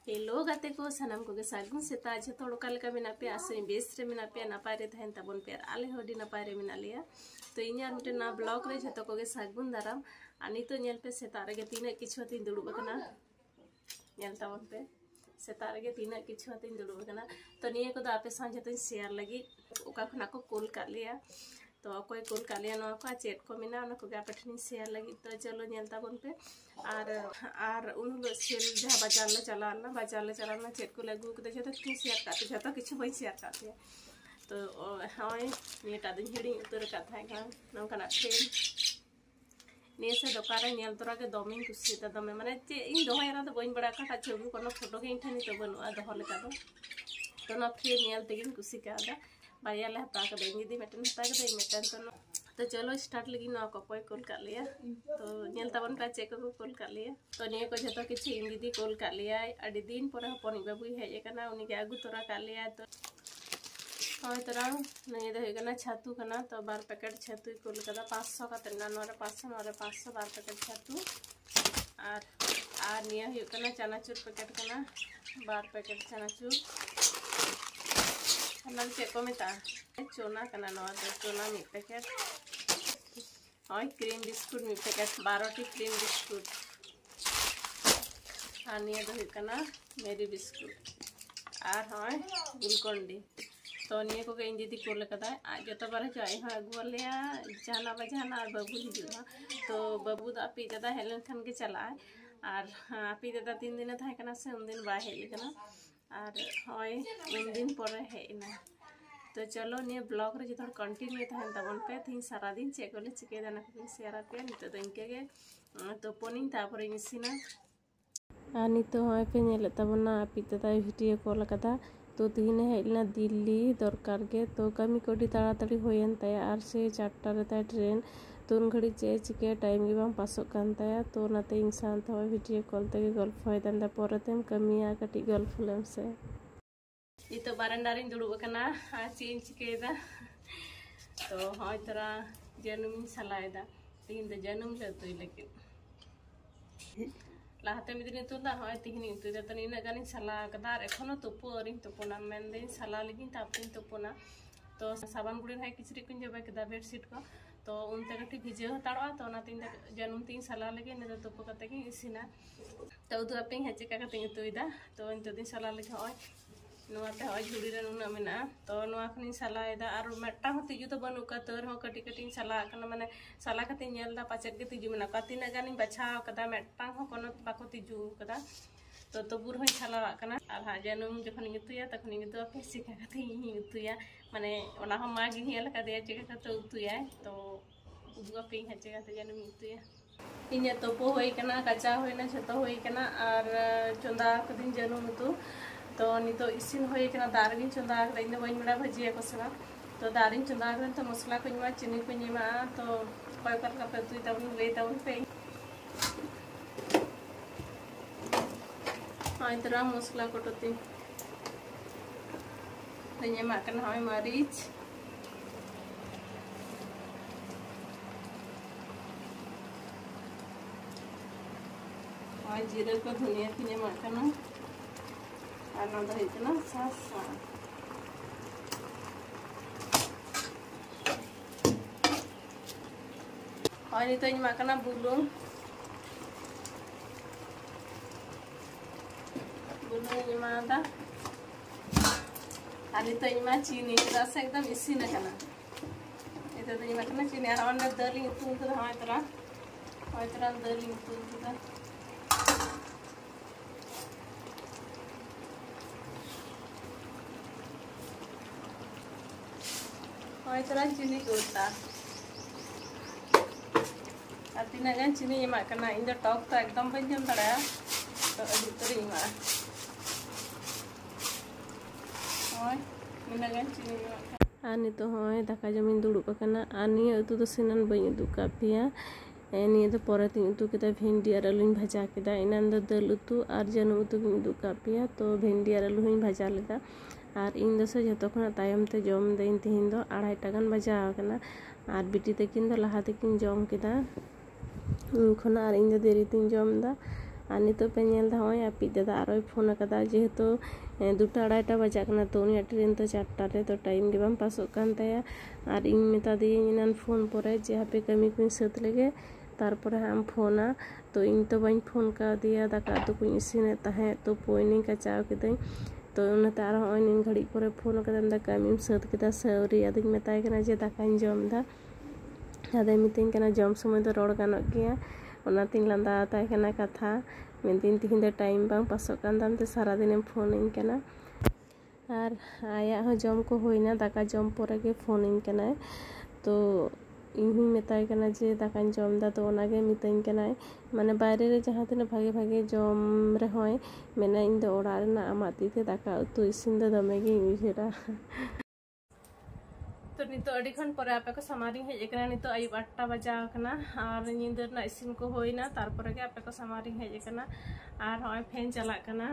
Hello गाते को सानाम को सागुन सेता जो थोड़ा लेका मेना पे आसे बेस रे मेना पे नापाय रे तहन तबन पे आले होडी नापाय रे मेना लिया तो इन्या मिटे ना ब्लॉग रे जतो को सागुन दाराम आनी तो नेल पे सेता रे तीन किछु तीन दुड़ुब कना नेल तबन पे सेता रे तीन किछु तीन दुड़ुब कना तो निये को आपे सांझे तो शेयर लगी ओका खना को कॉल कर लिया तो अकोय कॉल कर लिया ना को चेट को मेना ना को गापठनी शेयर लगी तो चलो नेल तबन पे आर उन सेल जहाँ बाजार ले चलाना चेट को लगू के जो तो शेयर करते जो किछु बई शेयर करते तो हाँ ये दिन हिड़ी उतर कथा नौकाना फेल निये से दोकान नेल तोरा के दमे कुसीता दमे माने चे इन दोहरा तो बइन बड़ा का छबि कोनो फोटो के इनठानी तो बनुआ दोह लेका तो ना फेल नेल तेगिन कुसी कादा बाया ले हता के दी मेटन हता के मेटन तो चलो स्टार्ट लगी ना कोई कॉल कर लिया तो नेल तबन पे चेक को कॉल कर लिया तो निये को जतो किछि इन दीदी कॉल कर लिया अडी दिन पर हपनी बाबू हेज कना उनी के आगु तोरा कर लिया तो होय तोरा नहीं दे गना छातू कना तो 12 पैकेट छातू कॉल कदा 500 का तना नोरे 500 12 पैकेट छातू आर निये हुई कना चनाचूर पैकेट कना 12 पैकेट चनाचूर नल चेक को मेता चोना कना नो चोना मी पैकेट और क्रीम बिस्कुट मी पैकेट 12 टी क्रीम बिस्कुट निये दो कना मेरी बिस्कुट आर होय गुलकोंडी तो निये को इन दीदी कोल कदा आज जो बार जो आई अगुआ लिया जाना बजाना और बाबू हिजुआ तो बाबू दा अपी दादा हेलन खान के चला और अपी दादा 3 दिन था कना से उन दिन बा हेली कना और होय उन दिन पर हेना तो चलो निये ब्लॉग रे जो कंटिन्यू था तबन पे तीन सारा दिन चेक कोले चिके दाना को शेयर पे नित तो इनके के तो पोनिंग तापर इसिना आनी तो होय पे नेले तबना अपी दादा वीडियो कॉल कदा तो तीन हेलना दिल्ली दरकार के तो कमी कोडी ताड़ाताड़ी होयन ताया आर से 4टा रे ट्रेन तो उन घड़ी चे चिके टाइम के बाम पासो कान ताया तो नाते इंसान तो वीडियो कॉल ते गल्फ होय दंदा परतेम कमिया कटी गल्फ लेम से ये तो बारंडारिन दुड़ुब कना आ चीन चिकेदा तो होय तरा जनुम सलायदा तीन द जनुम लतुई लेकिन लाहते मिदिन तुदा होय तिहनी तुदा तनी इन गानी सला कदार एखोनो तुपु अरिन तुपुना मेंदे सला लगिन तापिन तुपुना तो साबान गुड़ी है किचरी कुन जबा कदा बेडशीट को तो उनते कटी भिजे हताड़वा तो ना तीन जनुम तीन सला लगे ने तुपु कते की इसिना तो उदु अपे हेचे का कते तुइदा तो इन दिन सला लगे होय नोते होय झुड़ी रे नुना मेना तो नोआ खनि सलायदा और मेटा हो तिजु तो बनु का तोर हो कटी कटी सला कना माने सला कते नेलदा पाचेट के तिजु मेना कतिना गानी बछाव कदा मेटा हो कोनो बाको तिजु कदा तो बुर होय सला कना और हा जनुम जखन इतुया तखन इतु अपे सिका कते ही इतुया माने ओना हो मागी हेल का दे चिका कते उतुया तो उदु अपे हेचे का जनुम इतुया इने तो पो होय कना कचा होय ना छतो होय कना और चोंदा कदिन जनुम तो तो नितो इसिन होय कना दारगिन चोंदा आगदा इन बइन बड़ा भजिया को सला तो दारिन चोंदा आगदा तो मसला को मा चीनी को मा तो कोय कर का पे तुई तबन ले तबन पे हां इतरा मसला कोटती तने मा कन होय मरीच और जीरा को धनिया किने मा कना आनंद होइतना सासा और तो इन माकना बुलुंग ये मादा आली तो इन मा चीनी रस एकदम इसी न कना ये तो इन माकना चीनी और अंदर दली तुम तो हां इतना दली तुम तो और इतना चीनी कोता तीन गान चीनी एमा कना इन टॉक तो एकदम बन जम दड़ा तो अभी तरी मा ओय इन गान चीनी आनी तो होय दाका जमिन दुड़ुब कना आनी उतु तो सिनन बई उदु कापिया निये तो परे तीन उतु केदा भिंडी और आलू भाजा केदा इनान दो दल उतु और जनु उतु उदु कापिया तो भिंडी और आलू हई भाजा लेदा और इन दस जो खना तायम ते जम दिन तीन दो 2:30 टाकान बजा कना और बिटी तकिन दो लहा तकिन जम केदा खना और इन देरी तीन जम दा और नितो पे नेल दा होय अपी दादा आरोय फोन कदा जेहेतु 2-2:30 बजा कना तो उनी ट्रेन तो 4टा रे तो टाइम गे बाम पासो कान ताया और इन मेता दी फोन परे जे हापे कमी को सत लेगे तारपरे हम फोना तो इन तो बाई फोन का दिया दाका तो कुछ इसीने तहे तो पोइनी कचाव किदई तो उनते आर होय निन घड़ी परे फोन कदम दा कमी सत किदा सौरी आदिक मेताय कना जे दाकाኝ जम दा आदे मितिंग कना जम समय तो रोड गानोग गया ओनातिंग लंदा ताय कना कथा मेदिन तिहिन दे टाइम बांग पासो कान दाम ते सारा दिन फोन इन कना और आया हो जम को होइना दाका जम परे के फोन इन कना तो इन मेताय कना जे दाकाኝ जम दा तो ओनागे मिताኝ कना माने बायरे रे जहां तने भागे भागे जम रे होय मेना इन दो ओड़ा रेना आमा तीते दाका उतु इसिन दो दमे गे उइहेरा तो नितो अड़ी खन परे आपे को समारी हेज एकना नितो आयुब 8टा बजा कना और निंदर ना इसिन को होइना तारपरे के आपे को समारी हेज कना और होय फैन चला कना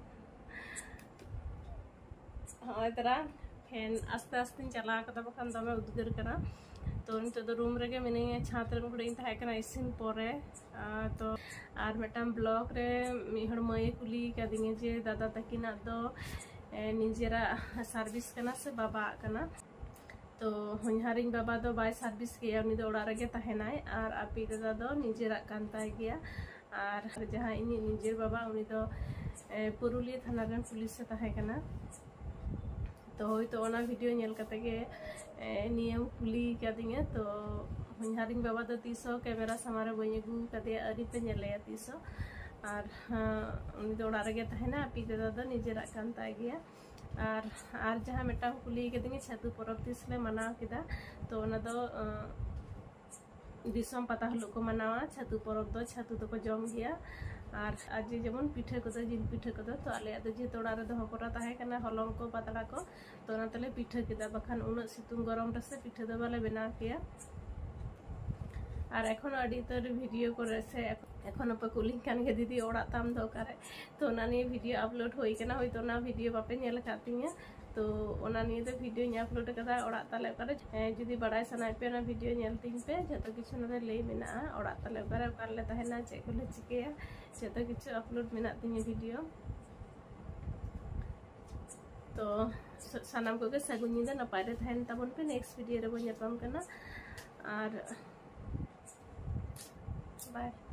होय तरा फैन आस्ते आस्ते चला कदा बखान दमे उद्गार कना तो नितो दो रूम रेगे मिने छात रे गुडे ताहे कना इसिन परे तो और मेटाम ब्लॉग रे मिहड़ मय कुली कदिंगे जे दादा तकिना दो निजेरा सर्विस कना से बाबा कना तो हरिंग बाबा दो बाय सर्विस किया उनी दो ओड़ा रेगे ताहेनाय और आपी दादा दो निजेरा कान ताय गया और जहां इनी निजेर बाबा उनी दो पुरुलिया थाना रेन पुलिस से ताहे कना तो होय तो ओना वीडियो नेल कते गे नियम कुली कदिंगे तो हरिंग बाबा दो तीसो कैमरा समारे बई अगु कदे अरी पे नेले तीसो और उनी दो ओड़ा रेगे ताहेना आपी दादा दो निजेरा कान ताय गया और जहाँ मेटा कुली कदिंगे छतु परब तिसले मनाव किदा तो ओना दो दिसम पता हलो को मनावा छतु परब दो छतु तो को जम गया और आज जेमन पिठे को दो जिल पिठे को दो तो आले आदो जे तोड़ा रे दो करा ताहे कना हलम को पतला को तो ओना तले पिठे किदा बखान उन सितुंग गरम रसे पिठे दो बाले बना किया और एखोनो अडी तर वीडियो करे से एखोनो पे कुली कान के दीदी ओड़ा ताम दो करे तो ओना निये वीडियो अपलोड होई कना होय तो ना वीडियो बापे नेल कातिया तो ओना निये तो वीडियो नी अपलोड कदा ओड़ा ताले करे जुदी बड़ाय सनाय पे ना वीडियो नेल तिंग पे जतो किछु ना ले मेना ओड़ा ताले करे ओकारले ताहेना चे को ले चिकेया जतो किछु अपलोड मेना तिंग वीडियो तो सानाम को के सगुन निदा नपाय रे थाइन ताबन पे नेक्स्ट वीडियो रे बो नेपाम कना और बाय।